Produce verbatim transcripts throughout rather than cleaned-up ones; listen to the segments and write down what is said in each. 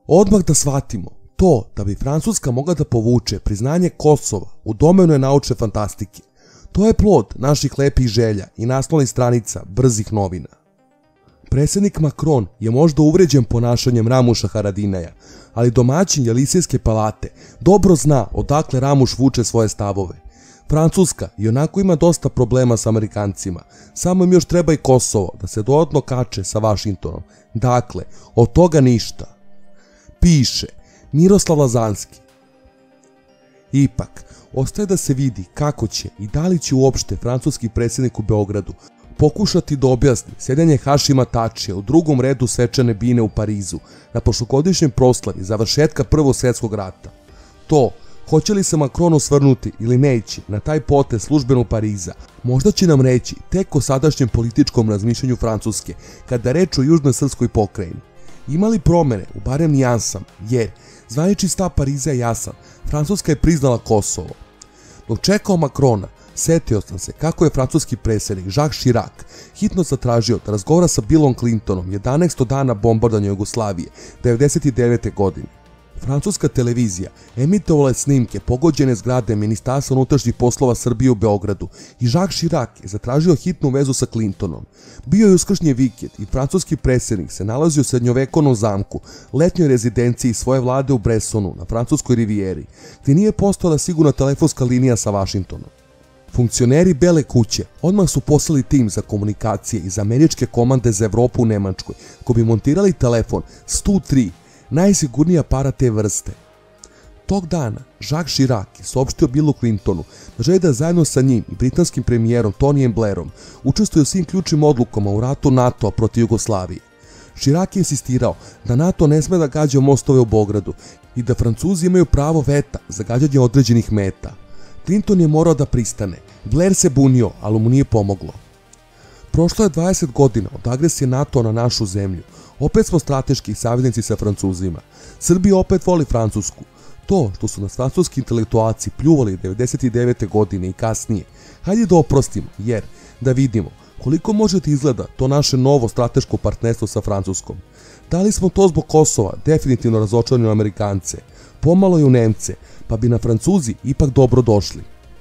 Odmah da shvatimo, to da bi Francuska mogla da povuče priznanje Kosova u domenu je naučne fantastike, to je plod naših lepih želja i naslovnih stranica brzih novina. Predsjednik Macron je možda uvređen ponašanjem Ramuša Haradinaja, ali domaćin Jelisejske palate dobro zna odakle Ramuš vuče svoje stavove. Francuska i onako ima dosta problema sa Amerikancima, samo im još treba i Kosovo da se dodatno kače sa Vašingtonom. Dakle, od toga ništa. Piše Miroslav Lazanski. Ipak, ostaje da se vidi kako će i da li će uopšte francuski predsjednik u Beogradu pokušati da objasni sjedenje Hašima Tačija u drugom redu svečane bine u Parizu na prošlogodišnjem proslavi završetka Prvog svjetskog rata. To, hoće li se Macron osvrnuti ili neće na taj potez službeno Pariza, možda će nam reći tek o sadašnjem političkom razmišljanju Francuske kada je reč o južnoj srpskoj pokrajini. Ima li promene u barem nijansama, jer zvanični stav Pariza je jasan, Francuska je priznala Kosovo. Dok čekao Macrona, setio sam se kako je francuski predsjednik Jacques Chirac hitno zatražio da razgovara sa Billom Clintonom jedanaestog dana bombardovanja Jugoslavije devedeset devete. godine. Francuska televizija emitovala je snimke pogođene zgrade Ministarstva unutrašnjih poslova Srbije u Beogradu i Jacques Chirac je zatražio hitnu vezu sa Clintonom. Bio je uskršnji vikend i francuski predsjednik se nalazio u srednjovekovnom zamku, letnjoj rezidenciji svoje vlade u Bressonu na francuskoj rivijeri, gdje nije postojala sigurna telefonska linija sa Vašingtonom. Funkcioneri Bele kuće odmah su poslali tim za komunikacije iz američke komande za Evropu u Nemačkoj, koji bi montirali telefon sto tri, najsigurniji aparat te vrste. Tog dana Jacques Chirac je saopštio Billu Clintonu da želi da zajedno sa njim i britanskim premijerom Tonyjem Blairom učestvuje u svim ključnim odlukama u ratu NATO-a protiv Jugoslavije. Chirac je insistirao da NATO ne sme da gađa mostove u Beogradu i da Francuzi imaju pravo veta za gađanje određenih meta. Clinton je morao da pristane, Blair se bunio, ali mu nije pomoglo. Prošlo je dvadeset godina od agresije NATO na našu zemlju. Opet smo strateški saveznici sa Francuzima. Srbija opet voli Francusku. To što su nas francuski intelektualci pljuvali devedeset devete. godine i kasnije, hajde da oprostimo, jer da vidimo koliko može da izgleda to naše novo strateško partnerstvo sa Francuskom. Da li smo to zbog Kosova definitivno razočarani u Amerikance, pomalo i u Nemce, pa bi na Francuzi ipak dobro došli.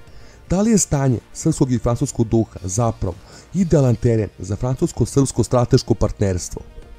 Da li je stanje srpskog i francuskog duha zapravo idealan teren za francusko-srpsko strateško partnerstvo?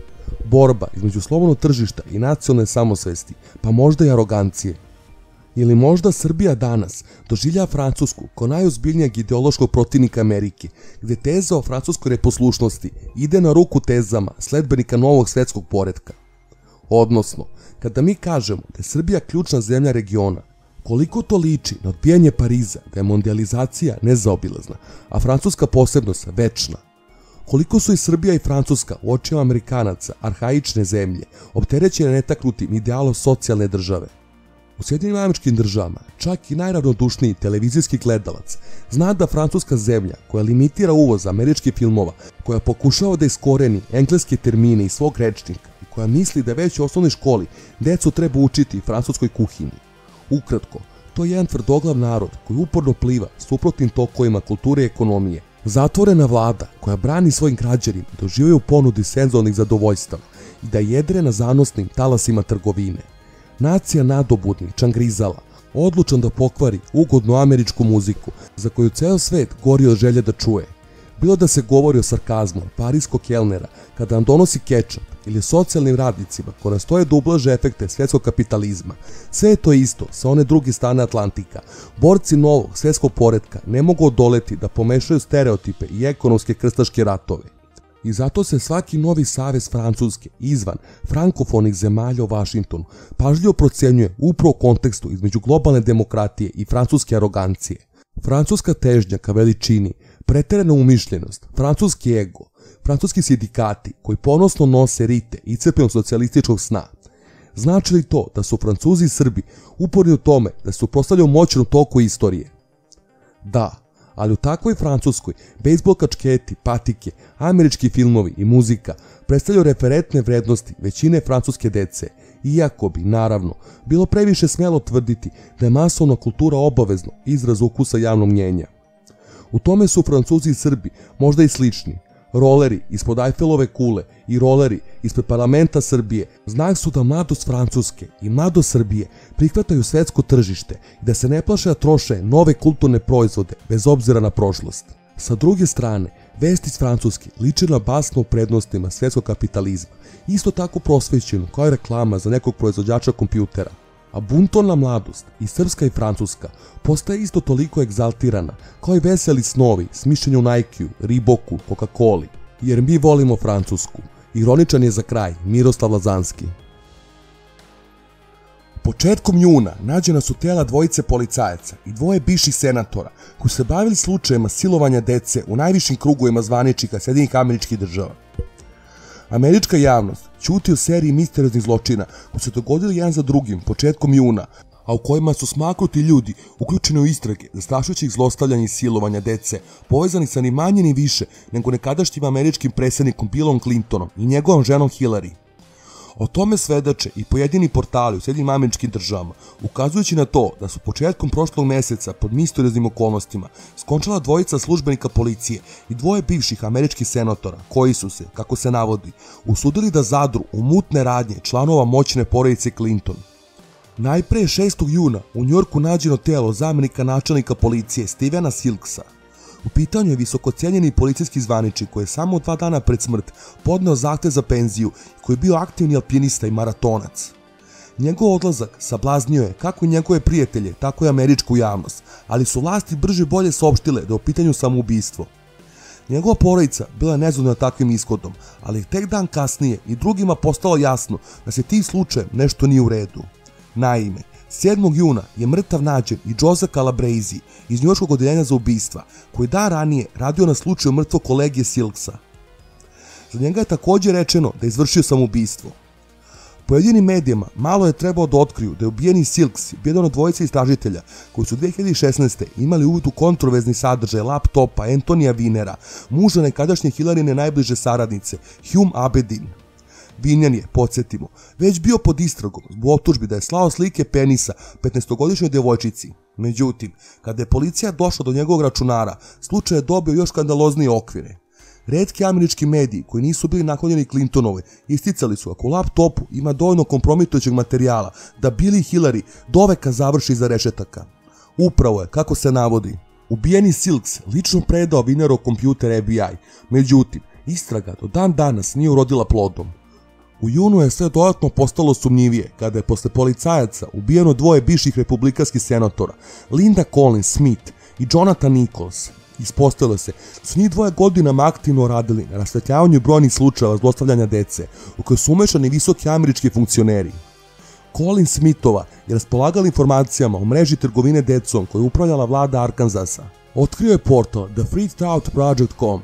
Borba između slobodnog tržišta i nacionalne samosvesti, pa možda i arogancije. Ili možda Srbija danas doživljava Francusku kao najozbiljnijeg ideološkog protivnika Amerike, gdje teza o francuskoj neposlušnosti ide na ruku tezama sledbenika novog svjetskog poretka. Odnosno, kada mi kažemo da je Srbija ključna zemlja regiona, koliko to liči na odbijanje Pariza da je mondijalizacija nezaobilazna, a francuska posebnost večna? Koliko su i Srbija i Francuska u očima Amerikanaca arhaične zemlje, opterećene netaknutim idealom socijalne države? U Sjedinjenim Američkim Državama čak i najravnodušniji televizijski gledalac zna da francuska zemlja koja limitira uvoz američkih filmova, koja pokušava da iskoreni engleske termine iz svog rečnika i koja misli da već u osnovnoj školi decu treba učiti francuskoj kuhinji. Ukratko, to je jedan tvrdoglav narod koji uporno pliva suprotnim tokovima kulture i ekonomije. Zatvorena vlada koja brani svojim građanima da uživaju u ponudi senzualnih zadovoljstava i da jedre na zanosnim talasima trgovine. Nacija nadobudnih čangrizala, odlučan da pokvari ugodnu američku muziku za koju ceo svet gori od želje da čuje. Bilo da se govori o sarkazmu parijskog kelnera kada nam donosi kečap ili socijalnim radnicima koji nastoje da ublaže efekte svjetskog kapitalizma, sve je to isto sa one druge strane Atlantika. Borci novog svjetskog poretka ne mogu odoleti da pomešaju stereotipe i ekonomske krstaške ratove. I zato se svaki novi savez Francuske izvan frankofonih zemalja u Vašingtonu pažljivo procenjuje upravo u kontekstu između globalne demokratije i francuske arogancije. Francuska težnja ka veličini, preterana umišljenost, francuski ego, francuski sindikati koji ponosno nose rite i crpenog socijalističkog sna. Znači li to da su Francuzi i Srbi uporni u tome da se suprotstavljaju moćnom toku istorije? Da, ali u takvoj Francuskoj bejsbol kačketi, patike, američki filmovi i muzika predstavljaju referentne vrednosti većine francuske dece, iako bi, naravno, bilo previše smelo tvrditi da je masovna kultura obavezno izraz ukusa javnog mnjenja. U tome su Francuzi i Srbi možda i slični. Roleri ispod Ajfelove kule i roleri ispred parlamenta Srbije znak su da mladost Francuske i mladost Srbije prihvataju svetsko tržište i da se ne plaše da troše nove kulturne proizvode bez obzira na prošlost. Sa druge strane, vest iz Francuske liči na basnu o prednostima svetskog kapitalizma, isto tako prosvećenu kao i reklama za nekog proizvođača kompjutera. A buntovna mladost, i srpska i francuska, postaje isto toliko egzaltirana kao i veseli snovi s mišljenju Nike-u, Reeboku, Coca-Coli, jer mi volimo Francusku. Ironičan je za kraj Miroslav Lazanski. Početkom juna nađena su tela dvojice policajaca i dvoje bivših senatora koji su se bavili slučajevima silovanja dece u najvišim krugovima zvaničnika Sjedinjenih Američkih Država. Američka javnost ćuti o seriji misterioznih zločina koji su dogodili jedan za drugim početkom juna, a u kojima su smaknuti ljudi uključeni u istrage zastrašujućih zlostavljanja i silovanja dece, povezani sa ni manje ni više nego nekadašnjim američkim predsjednikom Billom Clintonom i njegovom ženom Hillary. O tome svedoče i pojedini portali u Sjedinjenim Američkim Državama, ukazujući na to da su početkom prošlog meseca pod misterioznim okolnostima skončala dvojica službenika policije i dvoje bivših američkih senatora koji su se, kako se navodi, usudili da zadru u mutne radnje članova moćne porodice Clinton. Najpre šestog juna u Njujorku nađeno telo zamenika načelnika policije Stevena Silksa. U pitanju je visokocenjeni policijski zvaničnik koji je samo dva dana pred smrt podneo zahtev za penziju i koji je bio aktivni alpinista i maratonac. Njegov odlazak sablaznio je kako i njegove prijatelje, tako i američku javnost, ali su vlasti brže bolje saopštile da je u pitanju samoubistvo. Njegova porodica bila je nezadovoljna takvim ishodom, ali tek dan kasnije i drugima postalo jasno da se tim slučajem nešto nije u redu. Naime, sedmog juna je mrtav nađen i Joseph Calabresi iz njujorškog odeljenja za ubistva, koji dan ranije radio na slučaju mrtvog kolege Silksa. Za njega je također rečeno da je izvršio samoubistvo. Pojedinim medijama malo je trebao da otkriju da je ubijeni Silks bio jedan od dvojice istražitelja koji su dve hiljade šesnaeste. imali uvid u kontroverzni sadržaj laptopa Antonija Winera, muža nekadašnje Hillarine najbliže saradnice, Hume Abedin. Vinjan je, podsjetimo, već bio pod istragom zbog optužbi da je slao slike penisa petnaestogodišnjoj djevojčici. Međutim, kada je policija došla do njegovog računara, slučaj je dobio još skandaloznije okvire. Retki američki mediji koji nisu bili naklonjeni Clintonove isticali su ako u laptopu ima dovoljno kompromitujućeg materijala da Bill i Hillary doveka završi iza rešetaka. Upravo je, kako se navodi, ubijeni Silks lično predao Winnerov kompjuter F B I, međutim, istraga do dan danas nije urodila plodom. U junu je sve dodatno postalo sumnjivije kada je posle policajaca ubijeno dvoje bivših republikanskih senatora, Linda Collins Smith i Jonathan Nichols. Ispostavilo se da su njih dvoje godinama aktivno radili na rasvetljavanju brojnih slučajeva zlostavljanja dece u koje su umešani visoki američki funkcioneri. Collins Smithova je raspolagala informacijama o mreži trgovine decom koju je upravljala vlada Arkansasa. Otkrio je portal The Free Thought Project dot com.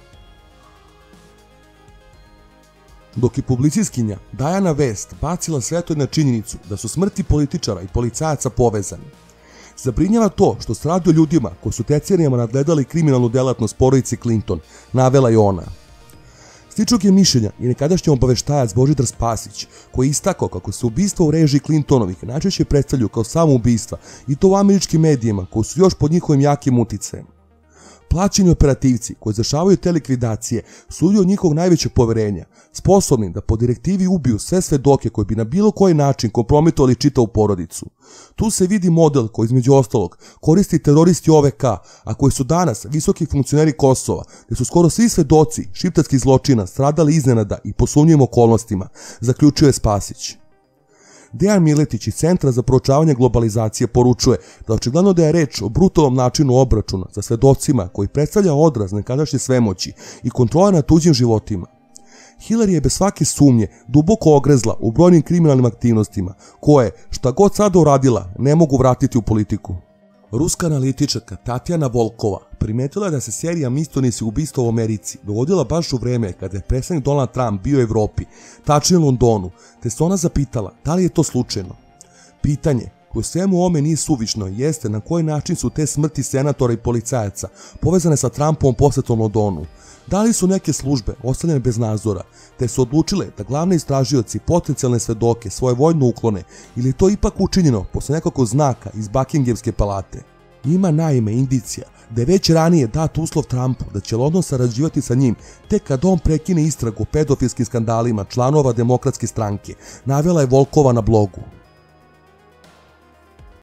Dok je publicistkinja Diana West bacila svetlo na činjenicu da su smrti političara i policajaca povezani. Zabrinjava to što se radi o ljudima koji su decenijama nadgledali kriminalnu delatnost porodice Clinton, navela je ona. Sličnog je mišljenja i nekadašnji obaveštajac Božidar Spasić, koji je istakao kako se ubistva u režiji Clintonovih najčešće predstavljaju kao samoubistva i to u američkim medijima koji su još pod njihovim jakim uticajem. Plaćeni operativci koji izvršavaju te likvidacije su ljudi od njihovog najvećeg poverenja, sposobni da po direktivi ubiju sve svedoke koji bi na bilo koji način kompromitovali čitavu porodicu. Tu se vidi model koji između ostalog koristi teroristi O V K, a koji su danas visoki funkcioneri Kosova, gdje su skoro svi svedoci šiptarskih zločina stradali iznenada i po sumnjivim okolnostima, zaključuje Spasić. Dejan Miletić iz Centra za proučavanje globalizacije poručuje da očigledno da je reč o brutalnom načinu obračuna sa svedocima koji predstavlja odraz nekadašnje svemoći i kontrola nad tuđim životima. Hillary je bez svake sumnje duboko ogrezla u brojnim kriminalnim aktivnostima koje, šta god sada uradila, ne mogu vratiti u politiku. Ruska analitičarka Tatjana Volkova primetila je da se serija misterioznih ubistva u Americi dogodila baš u vreme kada je predsjednik Donald Trump bio u Evropi, tačnije u Londonu, te se ona zapitala da li je to slučajno. Pitanje koje svemu ovome nije suvišno jeste na koji način su te smrti senatora i policajaca povezane sa Trumpovom posjetom Londonu. Da li su neke službe ostavljene bez nadzora, te su odlučile da glavni istražioci potencijalne svedoke svoje vojno uklone ili je to ipak učinjeno posle nekakvog znaka iz Buckinghamske palate? Ima naime indicija da je već ranije dat uslov Trumpu da će London sarađivati sa njim tek kad on prekine istragu o pedofilskim skandalima članova Demokratske stranke, navela je Volkova na blogu.